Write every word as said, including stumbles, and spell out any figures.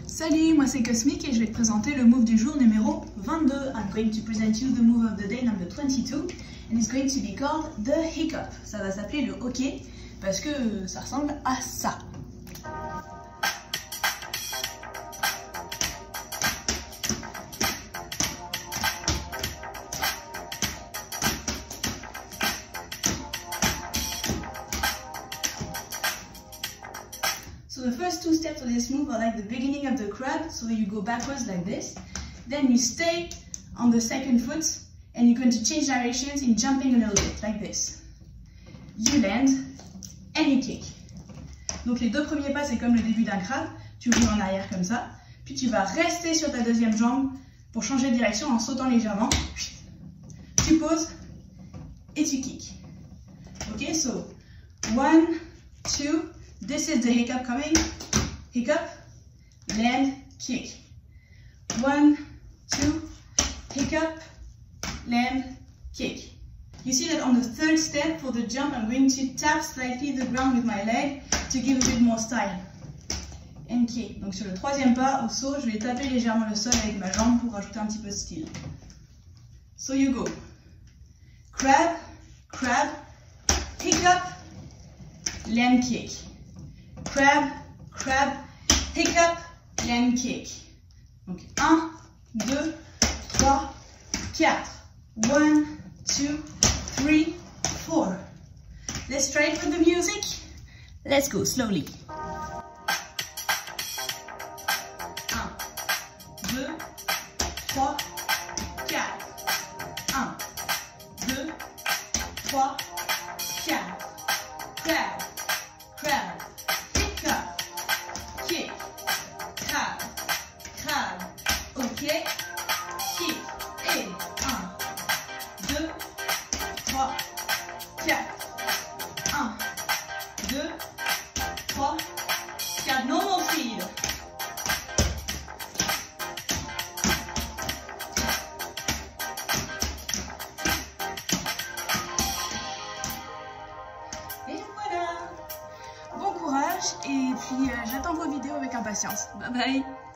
Salut, moi c'est Cosmic et je vais te présenter le move du jour numéro vingt-deux. I'm going to present you the move of the day number twenty-two and it's going to be called the hiccup. Ça va s'appeler le hockey parce que ça ressemble à ça. So the first two steps of this move are like the beginning of the crab, so you go backwards like this, then you stay on the second foot and you're going to change directions in jumping a little bit, like this. You land and you kick. Donc les deux premiers pas c'est comme le début d'un crabe, tu roules en arrière comme ça, puis tu vas rester sur ta deuxième jambe pour changer de direction en sautant légèrement. Tu poses et tu kicks. Ok, so one, two, this is the hiccup coming. Hiccup, land, kick. One, two, hiccup, land, kick. You see that on the third step for the jump, I'm going to tap slightly the ground with my leg to give a bit more style. And kick. Donc sur le troisième pas, au saut, je vais taper légèrement le sol avec ma jambe pour rajouter un petit peu de style. So you go. Crab, crab, hiccup, land, kick. Crab, crab, hiccup, land, kick. Donc un, deux, trois, quatre. one, two, three, four. Let's try it with the music. Let's go slowly. un, deux, trois, quatre. un, deux, trois, quatre. Crab, crab. Kick, crab, crab, ok, kick, et un, deux, trois, quatre, un, deux, trois, quatre, normal speed. Et voilà. Bon courage et puis euh, j'attends vos vidéos avec impatience. Bye bye.